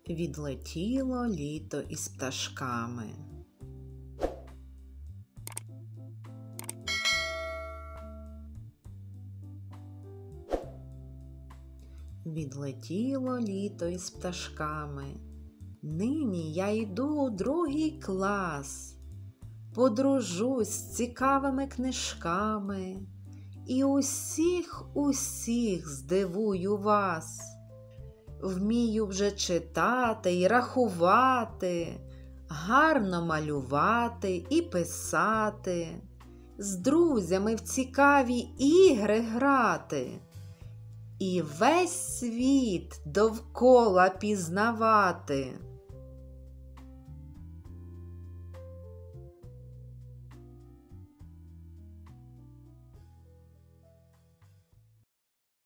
Відлетіло літо із пташками. Відлетіло літо із пташками. Нині я йду у 2 клас. Подружусь з цікавими книжками і усіх здивую вас. Вмію вже читати й рахувати, гарно малювати і писати, з друзями в цікаві ігри грати і весь світ довкола пізнавати.